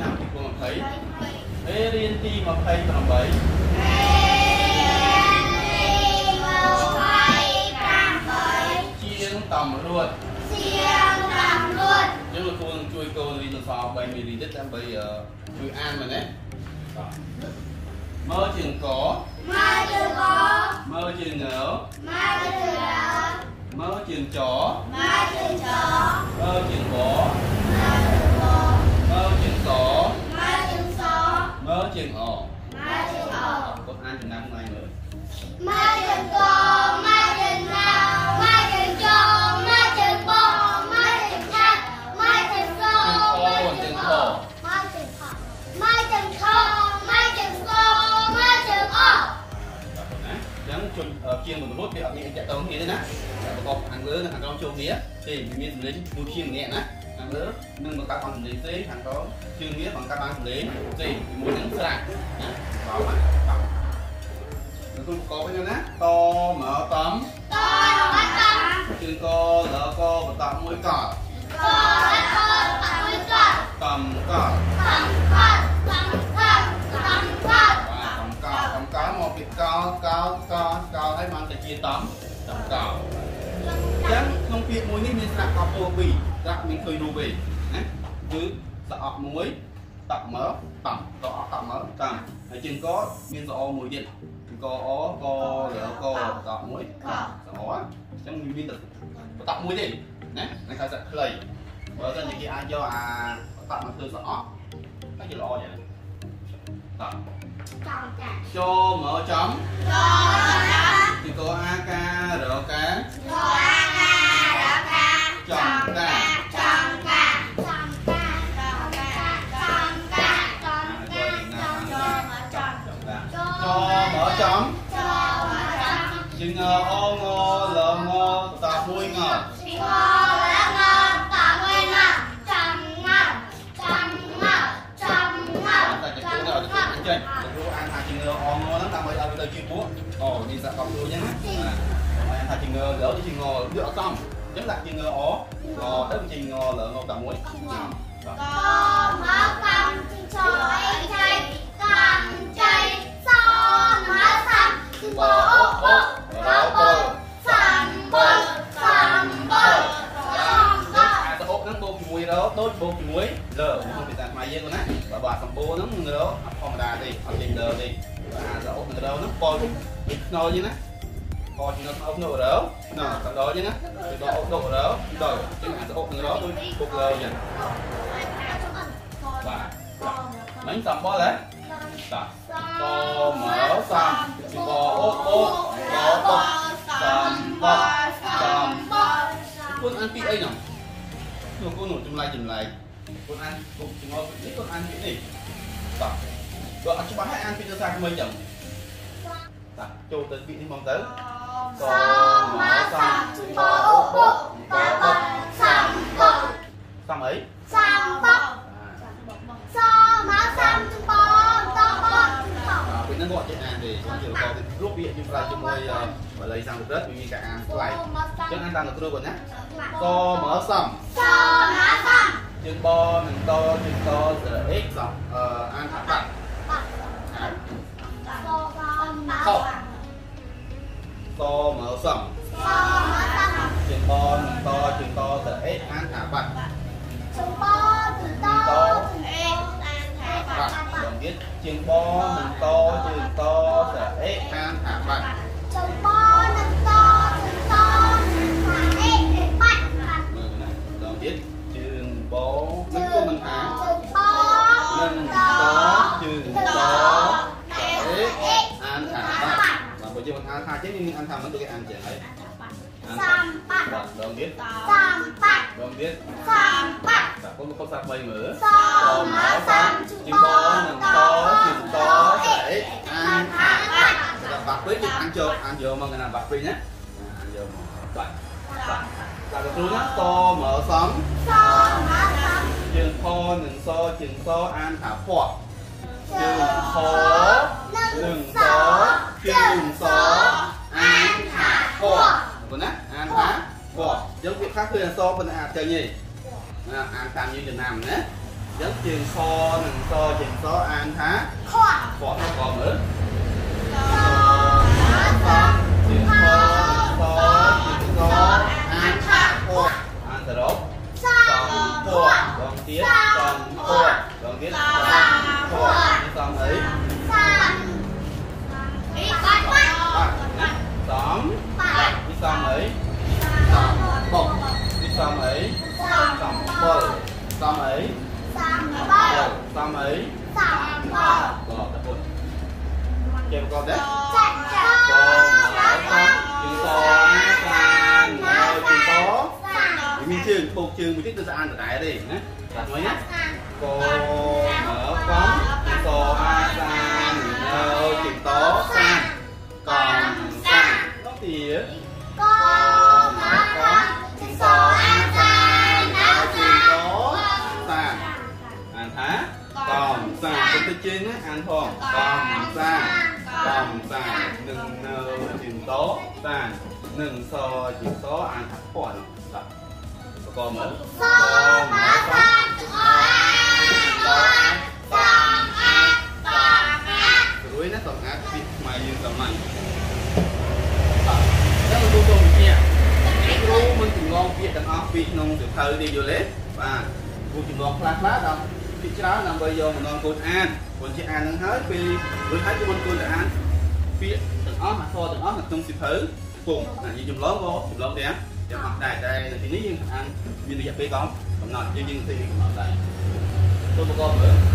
ឆ្នាំ2020រៀនទី28ជាងតំរួតយើងលោកគ្រូនឹងជួយកូនរៀនសរសើរ3មីលីទៀតដើម្បីជួយអានមែនទេមើលជើងកមើលជើងងមើលជើងចមើលជើងបមើលជើងសមើលជើងអគាត់អានចំណាំថ្ងៃមើលម៉ាជើងកម៉ាជើងណាម៉ាជើងចម៉ាជើងបម៉ាជើងខាត់ម៉ាជើងសម៉ាជើងខម៉ាជើងខម៉ាជើងខម៉ាជើងសម៉ាជើងអចឹងជួយជាងមួយរួចវាអត់មានចាក់តងគ្នាទេណាប្រកបខាងលើនិងខាងក្រោមចូលគ្នាទេមានសម្លេងមួយជាងម្នាក់ណាខាងលើនឹងបង្កើតបានសម្លេងផ្សេងខាងក្រោមជើងវាបង្កើតបានសម្លេងផ្សេងជាមួយនឹងស្រាក់ណាបងណាលោកគ្រូប្រកបវិញណាតមើតំជើងកលកបន្តមួយកតតំកតមកពីកោឲ្យបានតែជាតំកោអញ្ចឹងក្នុងពាក្យមួយនេះមានស្រៈកោពោពីរស្រៈមានឃើញរូបទេណាគឺស្រៈមួយតក់មើតំតក់តក់មើតំហើយជើងកមានស្រអមួយទៀតកអកលកតក់មួយស្រអអញ្ចឹងមានតែតក់មួយទេណាហ្នឹងគេស្រៈខ្លីបើមិនគេអាចយកអាតក់មកធ្វើស្រអហើយជាល្អយ៉ាងតក់ចូលមើចំពីកអាការរកាចំកាចូលមើចំជើងអងលងតមួយងចេញគ្រូអានថាជាងើអងហ្នឹងដើម្បីឲ្យវាទៅជាពួកអូនេះសាក់កប់គ្រូអញ្ចឹងណាអានថាជាងើលើជាងវាអត់សមអញ្ចឹងដាក់ជាងើអទៅជាងលើងតែមួយកមកកម្មចុយចៃកម្មចៃសមកសំបោរបសំបអាទៅអុកហ្នឹងបូកជាមួយរដូចបូកជាមួយលើក្នុងភាសាខ្មែរយើងណាបើបាក់សម្បូរហ្នឹងនឹងរអត់ធម្មតាទេអត់ចេញលើទេអាទៅអុកនឹងរហ្នឹងប៉លពីខ្នល់អញ្ចឹងណាប៉លជាអុកនោះរណាកណ្ដោអញ្ចឹងណាពីដល់អុកនោះរដល់អញ្ចឹងអាទៅអុកនឹងរដូចបុកលើអញ្ចឹងបាទមិញសំបល់ហ៎តាតមកសំពីបអុកបសំបគុណអានពីអីហ្នឹងលោកគុណចម្លែកគុណអានគុំចងល់នេះគុណអានពីនេះបាទបើអត់ច្បាស់ឲ្យអានពីភាសាថ្មីចឹងតាចូលទៅពីនេះមកទៅសមកសំបោបុកសំបុកសំអីសំបុកសមកសំបោតបុកពីហ្នឹងគាត់ចេះអានទេគាត់ជឿគាត់រូបពាក្យយើងប្រើជាមួយបាលីសំស្ក្រឹតវាមានការអានប្លែកចឹងអានតាមលោកគ្រូគាត់ណាសមកសំជើងបនឹងតជើងតស្រអេកសំអានថាបាត់ខុសតមើសំជើងបនឹងតជើងតស្រអេកអានថាបាត់ជើងបនឹងតជើងអេកអានថាបាត់ដល់ទៀតជើងបនឹងតជើងតស្រអេកអានថាបាត់ជើងបនឹងតជើងតថាអេកបាត់មើលណាដល់ទៀតជើងបនឹងគុំនឹងអានឹងតជើងតអេកអានថាបាត់បើយើងអានថាចេះមានអានថាមិនដូចគេអានចេះហើយសំបាត់ដល់ទៀតសំបាត់ដល់ទៀតសំបាត់តែគុំខុសសាប់3មើលសមកសំជើងបនឹងតជើងតអេកអានថាបាត់បាត់ពេកយើងអានយកមកកណាបាត់ពេកណាអានយកមកបាត់តែលោកគ្រូណាតមើសំជើងផនឹងសជើងសអានថាផាត់ជើងផនឹងសជើងសអានថាផាត់ប៉ុណ្ណាអានថាផាត់យើងវាខ្លះគឺអក្សរប៉ុន្តែអាចចេញទេអានតាមយើងចំណាំណាស dẫn trường so nằng so trường so an thá phỏ nó còn nữa trường so an thá phỏ an thá đó còn phỏ còn tiết còn phỏ còn tiết còn phỏ đi xong ấy tóm đi xong ấy bọc đi xong ấy xong bờ xong ấy xong ấy rồi tập một kèm con đấy con chừng to can chừng to mình trường thuộc trường mình thích tôi sẽ ăn ở đại đi nhé đặt mấy nhé cô mở con chừng to can chừng to san còn san nó thì con mở con chừng to san chừng to san ăn thá còn san tôi trên á ăn thôi còn san đừng chừng to san đừng so chừng to ăn thắt quả nó còn mở con rồi nó tổng ác bị mày như tầm này đó là tôi kia tôi mình chừng ngon kia đằng óc bị nông từ thơ đi vô lấy và tôi chừng ngon khá đâu bị cháu nằm bây giờ mình ngon cột an còn chị an đang hết vì tôi thấy cái bên tôi là an phía đằng óc mà thôi đằng óc là trong xịt thử cùng là như chùm lớn vô chùm lớn đẹp để mặt đây là thì nếu như ăn như bây giờ bị con còn ngon như thì mặt đây tôi một con nữa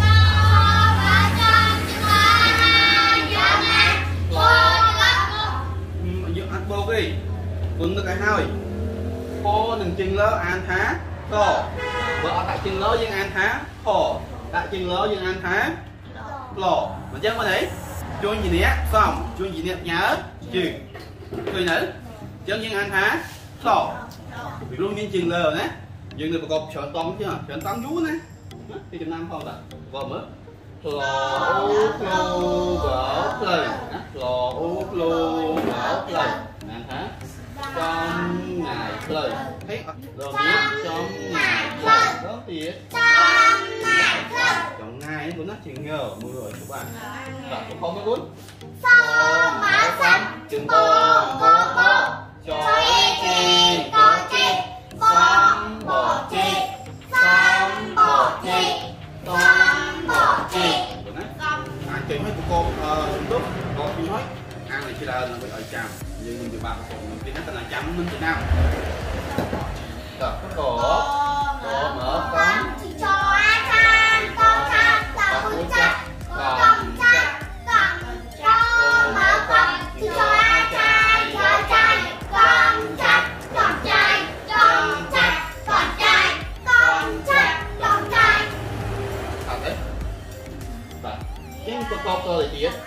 ăn bô đi quân nó cái hai cô đừng chừng lớn ăn thá to vợ tại chừng lớn nhưng ăn thá khổ tại chừng lớn nhưng ăn thá lò mà chắc có thể cho gì nè xong cho gì nè nhớ chừng người nữ chân nhưng ăn thá lò bị luôn nhiên chừng lờ nè nhưng người cột chọn tông chứ chọn tông vú nè thì chừng năm không ta còn mới lò ô gỡ lời lò ô lô gỡ lời ăn thá trong ngày lời thấy rồi biết trong ngày lời đó thì trong ngày của nó chỉ ngờ mưa rồi các bạn và cũng không có đúng mở xăm chừng bò cho chi có chi xăm bò chi xăm bò chi xăm bò chi anh chị mấy cô tốt con chị nói ăn này chỉ là bị ở chạm nhưng mình bà mình cái nó là chạm mình Việt Nam rồi có mở con cho ăn con chặt con chặt con chặt con mở con cho ăn con chặt con chặt con chặt con chặt con chặt con chặt con chặt thật đấy và cái con tôi là gì á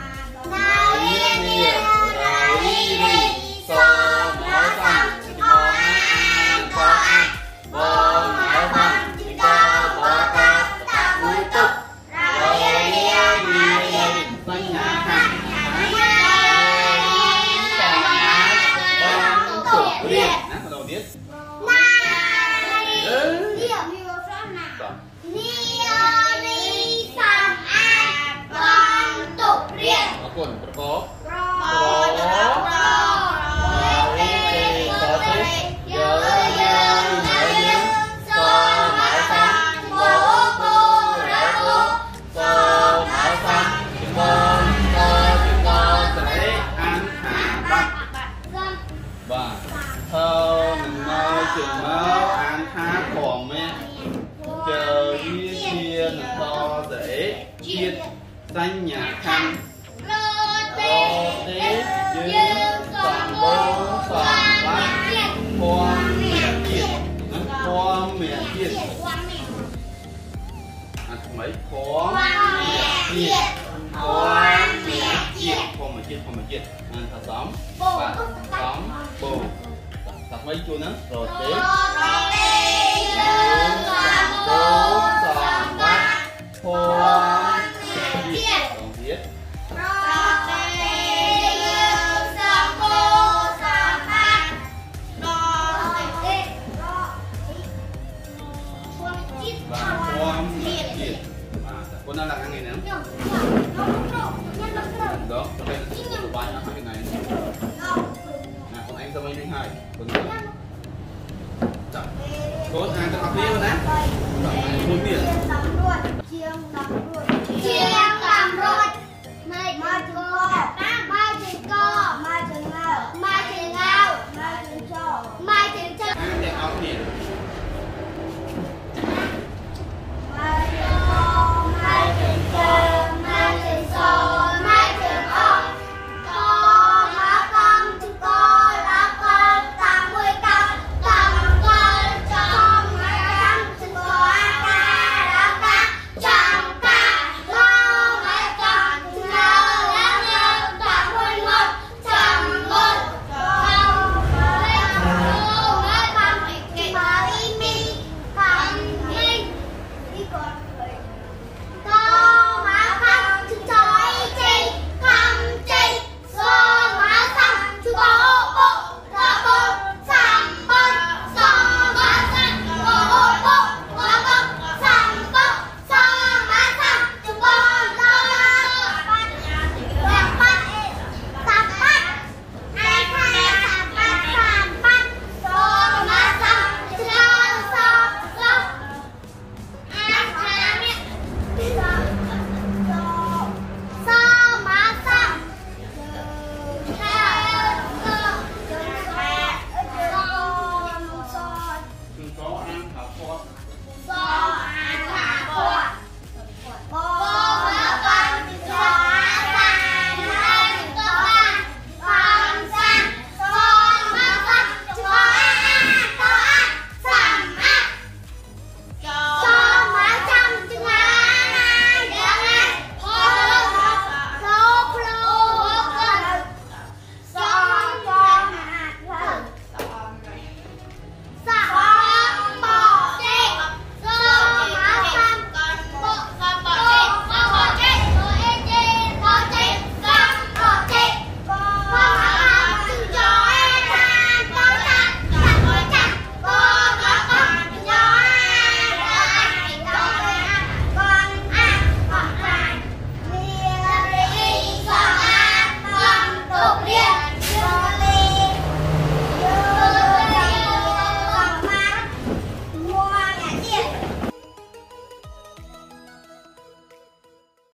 so mở con có ăn có ăn bò mở con chỉ có bò ca ta vui tục rồi bên nhà hàng con tục riêng bắt đầu biết quần có chừng máu ăn thá còn mẹ chờ đi chia to dễ chiết xanh nhà khăn rô tế dương soạn bố soạn bát khoan mẹ chiết khoan mẹ chiết mấy khoan mẹ chiết khoan mẹ chiết khoan mẹ chiết ăn thật xóm và xóm bù thật mấy chua nữa rồi tế dương soạn bố soạn bát khoan mẹ chiết Có ai ta học nhiều nè. Một miệng.